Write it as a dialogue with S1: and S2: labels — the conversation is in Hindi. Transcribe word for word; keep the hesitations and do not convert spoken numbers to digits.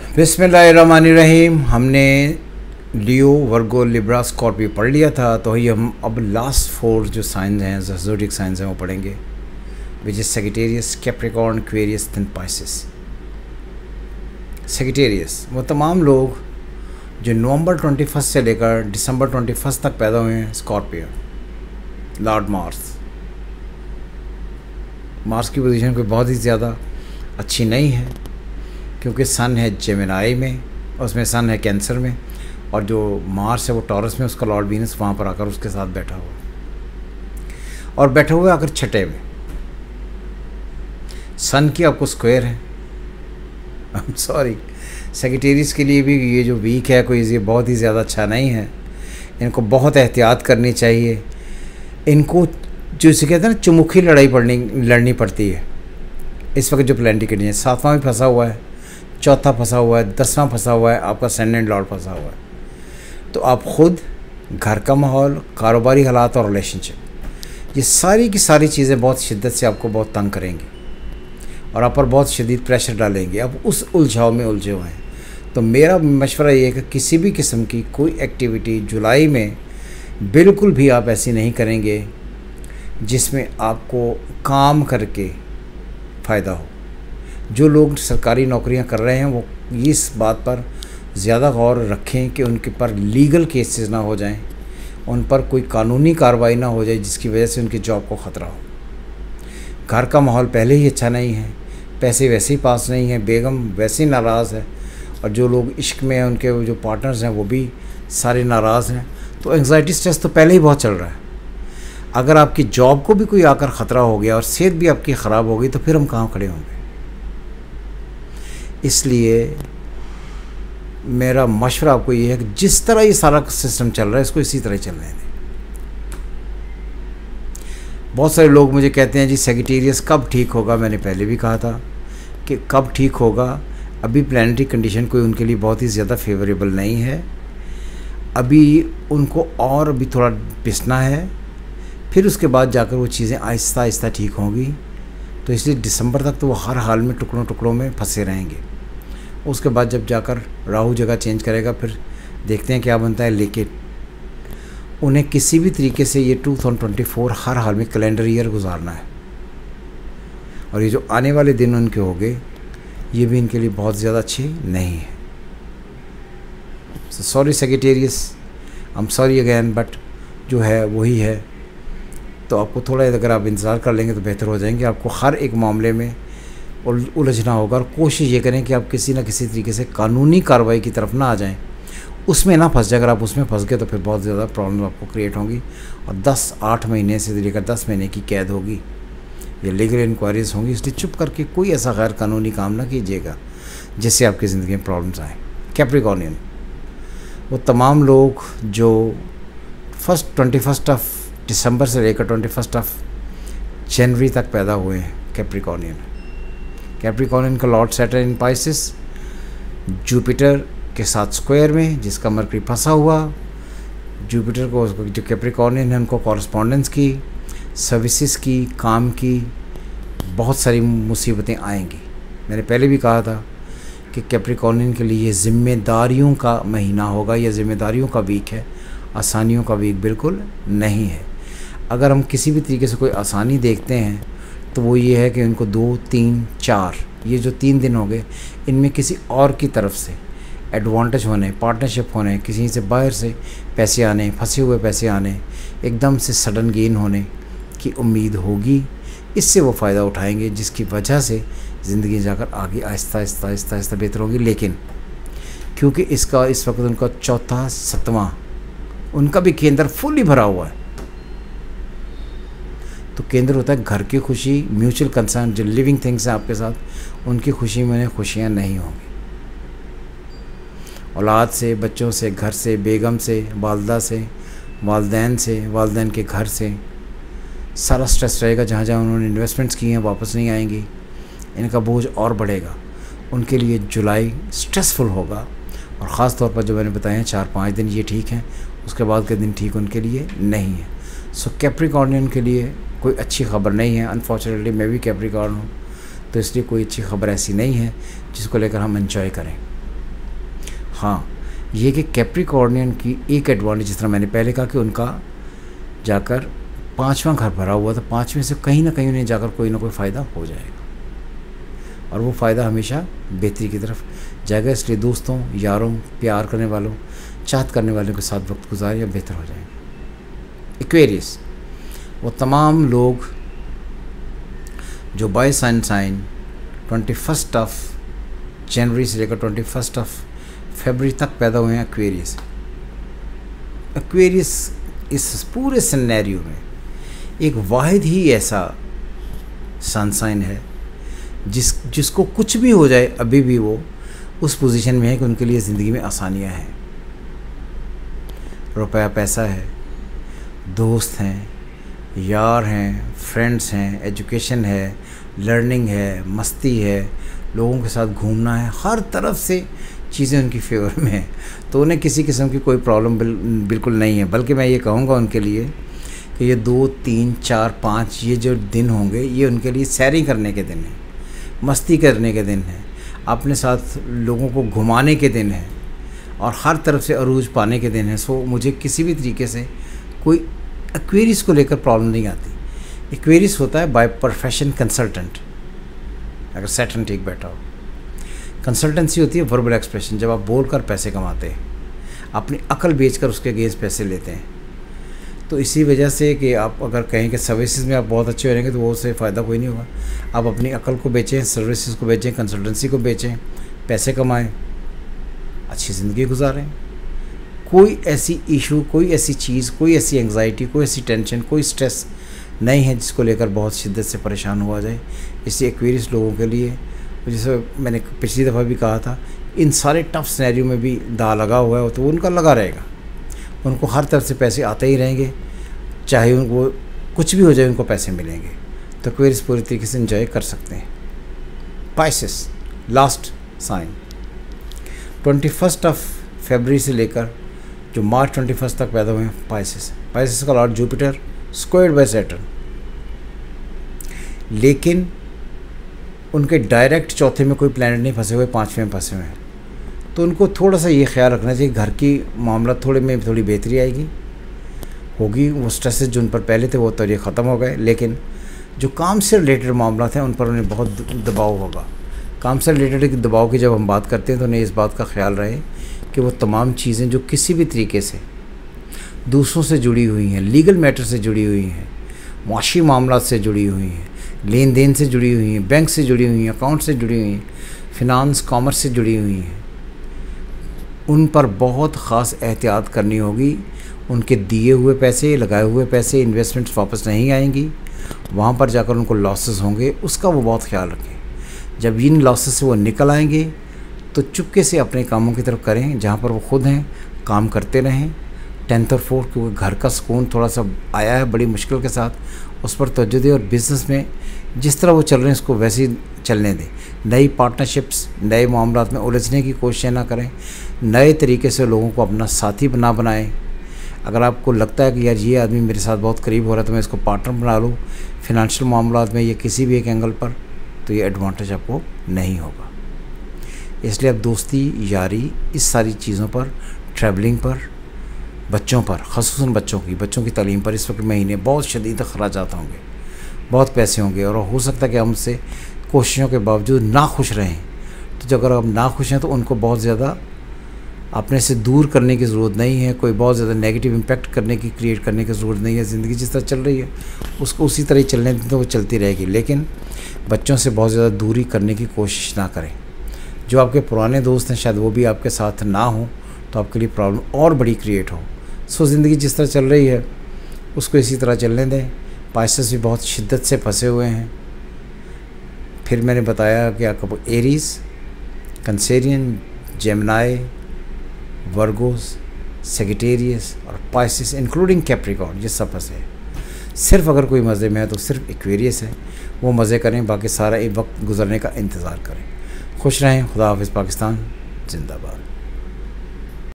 S1: बिस्मिल्लाहिर्रहमानिर्रहीम। हमने लियो, वर्गो, लिब्रा, स्कॉर्पियो पढ़ लिया था, तो ही हम अब लास्ट फोर जो साइंस हैं, ज़ोडिएक साइंस हैं, वो पढ़ेंगे, which is Sagittarius, Capricorn, Aquarius and Pisces. Sagittarius वो तमाम लोग जो नवंबर ट्वेंटी फर्स्ट से लेकर दिसंबर ट्वेंटी फर्स्ट तक पैदा हुए हैं। Scorpio, lord Mars. मार्स की पोजीशन कोई बहुत ही ज़्यादा अच्छी नहीं है, क्योंकि सन है जेमिनाई में, उसमें सन है कैंसर में, और जो मार्स है वो टॉरस में, उसका लॉर्ड वीनस वहाँ पर आकर उसके साथ बैठा हुआ, और बैठे हुए आकर छठे में। सन की आपको स्क्वायर है। आई एम सॉरी, सेजिटेरियस के लिए भी ये जो वीक है, कोई ये बहुत ही ज़्यादा अच्छा नहीं है। इनको बहुत एहतियात करनी चाहिए। इनको जो इसे कहते हैं ना, चुमुखी लड़ाई पड़नी लड़नी पड़ती है। इस वक्त जो प्लानिटरी कंडीशन, सातवां भी फंसा हुआ है, चौथा फंसा हुआ है, दसवां फंसा हुआ है, आपका असेंडेंट लॉर्ड फंसा हुआ है। तो आप ख़ुद, घर का माहौल, कारोबारी हालात और रिलेशनशिप, ये सारी की सारी चीज़ें बहुत शिद्दत से आपको बहुत तंग करेंगी और आप पर बहुत शदीद प्रेशर डालेंगे। आप उस उलझाव में उलझे हुए हैं। तो मेरा मशवरा ये है कि किसी भी किस्म की कोई एक्टिविटी जुलाई में बिल्कुल भी आप ऐसी नहीं करेंगे जिसमें आपको काम करके फ़ायदा हो। जो लोग सरकारी नौकरियां कर रहे हैं वो इस बात पर ज़्यादा गौर रखें कि उनके पर लीगल केसेस ना हो जाएं, उन पर कोई कानूनी कार्रवाई ना हो जाए जिसकी वजह से उनकी जॉब को ख़तरा हो। घर का माहौल पहले ही अच्छा नहीं है, पैसे वैसे ही पास नहीं हैं, बेगम वैसे ही नाराज़ है, और जो लोग इश्क में हैं उनके जो पार्टनर्स हैं वो भी सारे नाराज़ हैं। तो एंग्जाइटी स्ट्रेस तो पहले ही बहुत चल रहा है। अगर आपकी जॉब को भी कोई आकर ख़तरा हो गया और सेहत भी आपकी ख़राब हो गई, तो फिर हम कहाँ खड़े होंगे। इसलिए मेरा मशवरा आपको ये है कि जिस तरह ये सारा सिस्टम चल रहा है, इसको इसी तरह चलने दें। बहुत सारे लोग मुझे कहते हैं जी सेजिटेरियस कब ठीक होगा। मैंने पहले भी कहा था कि कब ठीक होगा। अभी प्लानिटरी कंडीशन कोई उनके लिए बहुत ही ज़्यादा फेवरेबल नहीं है। अभी उनको और अभी थोड़ा पिसना है, फिर उसके बाद जाकर वो चीज़ें आहिस्ता आहिस्ता ठीक होंगी। तो इसलिए दिसंबर तक तो वो हर हाल में टुकड़ों टुकड़ों में फंसे रहेंगे। उसके बाद जब जाकर राहु जगह चेंज करेगा, फिर देखते हैं क्या बनता है। लेकिन उन्हें किसी भी तरीके से ये टू थाउजेंड ट्वेंटी फोर हर हाल में कैलेंडर ईयर गुजारना है, और ये जो आने वाले दिन उनके होंगे ये भी इनके लिए बहुत ज़्यादा अच्छे नहीं है। Sorry Sagittarius, I am sorry again, but जो है वही है। तो आपको थोड़ा, अगर आप इंतज़ार कर लेंगे तो बेहतर हो जाएंगे। आपको हर एक मामले में उलझना होगा, और कोशिश ये करें कि आप किसी न किसी तरीके से कानूनी कार्रवाई की तरफ ना आ जाएं, उसमें ना फंस जाए। अगर आप उसमें फंस गए तो फिर बहुत ज़्यादा प्रॉब्लम आपको क्रिएट होंगी, और दस आठ महीने से लेकर दस महीने की कैद होगी, ये लीगल इंक्वायरीज होंगी। इसलिए चुप करके कोई ऐसा गैर कानूनी काम ना कीजिएगा जिससे आपकी ज़िंदगी में प्रॉब्लम्स आएँ। कैप्रिकॉर्नियन वो तमाम लोग जो first twenty first of December से लेकर ट्वेंटी फर्स्ट ऑफ जनवरी तक पैदा हुए हैं। कैप्रिकॉर्नियन कैप्रिकॉर्नियन का lord Saturn in Pisces, Jupiter के साथ स्क्वायर में, जिसका मरकरी फंसा हुआ। जुपिटर को जो कैप्रिकॉर्नियन है उनको कॉरस्पॉन्डेंस की, सर्विसेज की, काम की बहुत सारी मुसीबतें आएंगी। मैंने पहले भी कहा था कि कैप्रिकॉर्नियन के लिए ज़िम्मेदारियों का महीना होगा, या ज़िम्मेदारियों का वीक है, आसानियों का वीक बिल्कुल नहीं है। अगर हम किसी भी तरीके से कोई आसानी देखते हैं तो वो ये है कि उनको दो, तीन, चार, ये जो तीन दिन हो गए, इनमें किसी और की तरफ से एडवांटेज होने, पार्टनरशिप होने, किसी से बाहर से पैसे आने, फंसे हुए पैसे आने, एकदम से सडन गेन होने की उम्मीद होगी। इससे वो फ़ायदा उठाएंगे, जिसकी वजह से ज़िंदगी जाकर आगे आहिस्ता आहिस्ता आहिस्ता आहिस्ता बेहतर होगी। लेकिन क्योंकि इसका इस वक्त उनका चौथा सतवां, उनका भी केंद्र फुली भरा हुआ है। तो केंद्र होता है घर की खुशी, म्यूचुअल कंसर्न, जो लिविंग थिंग्स हैं आपके साथ, उनकी खुशी में खुशियाँ नहीं होंगी। औलाद से, बच्चों से, घर से, बेगम से, वालदा से, वालदैन से, वालदैन के घर से सारा स्ट्रेस रहेगा। जहाँ जहाँ उन्होंने इन्वेस्टमेंट्स की हैं वापस नहीं आएंगी, इनका बोझ और बढ़ेगा। उनके लिए जुलाई स्ट्रेसफुल होगा, और ख़ास तौर पर जो मैंने बताए हैं चार पाँच दिन ये ठीक हैं, उसके बाद के दिन ठीक उनके लिए नहीं है। सो कैप्रिकॉर्नियन के लिए कोई अच्छी खबर नहीं है। अनफॉर्चुनेटली मैं भी कैप्रिकॉर्न हूँ, तो इसलिए कोई अच्छी खबर ऐसी नहीं है जिसको लेकर हम एंजॉय करें। हाँ, ये कि कैप्रिकॉर्नियन की एक एडवांटेज, जिस तरह मैंने पहले कहा कि उनका जाकर पाँचवां घर भरा हुआ था, पाँचवें से कहीं ना कहीं उन्हें जाकर कोई ना कोई फ़ायदा हो जाएगा और वो फ़ायदा हमेशा बेहतरी की तरफ जाएगा। इसलिए दोस्तों, यारों, प्यार करने वालों, चाहत करने वालों के साथ वक्त गुजारें या बेहतर हो जाएंगे। एक्वेरियस, वो तमाम लोग जो by sun sign twenty first of January से लेकर ट्वेंटी फर्स्ट ऑफ फरवरी तक पैदा हुए हैं, एक्वेरियस। एक्वेरियस इस पूरे सिनेरियो में एक वाहिद ही ऐसा सन साइन है जिस जिसको कुछ भी हो जाए अभी भी वो उस पोजीशन में है कि उनके लिए ज़िंदगी में आसानियाँ हैं। रुपया पैसा है, दोस्त हैं, यार हैं, फ्रेंड्स हैं, एजुकेशन है, लर्निंग है, मस्ती है, लोगों के साथ घूमना है, हर तरफ से चीज़ें उनकी फेवर में हैं। तो उन्हें किसी किस्म की कोई प्रॉब्लम बिल, बिल्कुल नहीं है। बल्कि मैं ये कहूँगा उनके लिए कि ये दो तीन चार पाँच ये जो दिन होंगे ये उनके लिए सैरी करने के दिन हैं, मस्ती करने के दिन हैं, अपने साथ लोगों को घुमाने के दिन हैं और हर तरफ से अरूज पाने के दिन हैं। सो मुझे किसी भी तरीके से कोई एक्वेरियस को लेकर प्रॉब्लम नहीं आती। एक्वेरियस होता है बाय प्रोफेशन कंसल्टेंट, अगर सैटर्न ठीक बैठा हो। कंसल्टेंसी होती है वर्बल एक्सप्रेशन, जब आप बोल कर पैसे कमाते हैं, अपनी अकल बेचकर उसके अगेंस्ट पैसे लेते हैं। तो इसी वजह से कि आप अगर कहें कि सर्विसेज में आप बहुत अच्छे हो रहेंगे तो वो उससे फ़ायदा कोई नहीं होगा। आप अपनी अकल को बेचें, सर्विसेज को बेचें, कंसल्टेंसी को बेचें, पैसे कमाएं, अच्छी ज़िंदगी गुजारें। कोई ऐसी इशू, कोई ऐसी चीज़, कोई ऐसी एंग्जाइटी, कोई ऐसी टेंशन, कोई स्ट्रेस नहीं है जिसको लेकर बहुत शिद्दत से परेशान हुआ जाए। इसलिए एक्वेरियस लोगों के लिए, जैसे मैंने पिछली दफ़ा भी कहा था, इन सारे टफ सिनेरियो में भी दा लगा हुआ है तो उनका लगा रहेगा। उनको हर तरफ से पैसे आते ही रहेंगे, चाहे उनको कुछ भी हो जाए उनको पैसे मिलेंगे। तो एक्वेरियस पूरी तरीके से एंजॉय कर सकते हैं। Pisces, last sign, twenty first of February से लेकर जो मार्च ट्वेंटी फर्स्ट तक पैदा हुए हैं पाइसेस। पाइसेस का lord Jupiter squared by Saturn, लेकिन उनके डायरेक्ट चौथे में कोई प्लैनेट नहीं फंसे हुए, पाँचवें में फंसे हुए हैं। तो उनको थोड़ा सा ये ख्याल रखना चाहिए, घर की मामला थोड़े में थोड़ी बेहतरी आएगी होगी। वो स्ट्रेसेस जो उन पर पहले थे वो तो ये ख़त्म हो गए, लेकिन जो काम से रिलेटेड मामला थे उन पर उन्हें बहुत दबाव होगा। काम से रिलेटेड दबाव की जब हम बात करते हैं तो उन्हें इस बात का ख्याल रहे कि वो तमाम चीज़ें जो किसी भी तरीके से दूसरों से जुड़ी हुई हैं, लीगल मैटर से जुड़ी हुई हैं, माशी मामलात से जुड़ी हुई हैं, लेन देन से जुड़ी हुई हैं, बैंक से जुड़ी हुई हैं, अकाउंट से जुड़ी हुई हैं, फिनांस कॉमर्स से जुड़ी हुई हैं, उन पर बहुत ख़ास एहतियात करनी होगी। उनके दिए हुए पैसे, लगाए हुए पैसे, इन्वेस्टमेंट्स वापस नहीं आएंगी, वहाँ पर जाकर उनको लॉसेस होंगे, उसका वो बहुत ख्याल रखें। जब इन लॉसेस से वो निकल आएंगे तो चुपके से अपने कामों की तरफ करें, जहाँ पर वो खुद हैं काम करते रहें। टेंथ और फोर्थ, क्योंकि घर का सुकून थोड़ा सा आया है बड़ी मुश्किल के साथ, उस पर तवज्जो दें और बिज़नेस में जिस तरह वो चल रहे हैं उसको वैसे ही चलने दें। नई पार्टनरशिप्स, नए मामलात में उलझने की कोशिश ना करें, नए तरीके से लोगों को अपना साथी बना बनाएं। अगर आपको लगता है कि यार ये आदमी मेरे साथ बहुत करीब हो रहा है तो मैं इसको पार्टनर बना लूँ फिनंशियल मामलात में या किसी भी एक एंगल पर, तो ये एडवांटेज आपको नहीं होगा। इसलिए अब दोस्ती, यारी, इस सारी चीज़ों पर, ट्रैवलिंग पर, बच्चों पर, ख़ुसूसन बच्चों की बच्चों की तालीम पर इस वक्त महीने बहुत शदीद ख़राजात होंगे, बहुत पैसे होंगे और हो सकता है कि हमसे कोशिशों के बावजूद ना खुश रहें। तो जब अगर आप ना खुश हैं तो उनको बहुत ज़्यादा अपने से दूर करने की ज़रूरत नहीं है, कोई बहुत ज़्यादा नेगेटिव इम्पैक्ट करने की, क्रिएट करने की ज़रूरत नहीं है। ज़िंदगी जिस तरह चल रही है उसको उसी तरह ही चलने दें तो वो चलती रहेगी, लेकिन बच्चों से बहुत ज़्यादा दूरी करने की कोशिश ना करें। जो आपके पुराने दोस्त हैं शायद वो भी आपके साथ ना हों तो आपके लिए प्रॉब्लम और बड़ी क्रिएट हो। सो ज़िंदगी जिस तरह चल रही है उसको इसी तरह चलने दें। पाइसेस भी बहुत शिद्दत से फंसे हुए हैं। फिर मैंने बताया कि आपको Aries, Cancerian, Gemini, Virgos, Sagittarius और पाइसेस इंक्लूडिंग कैप्रिकॉर्न, ये सब फंसे हैं। सिर्फ अगर कोई मज़े में है तो सिर्फ एक्वेरियस है, वो मज़े करें, बाकी सारा एक वक्त गुजरने का इंतज़ार करें। खुश रहें। खुदा हाफिज़। पाकिस्तान जिंदाबाद।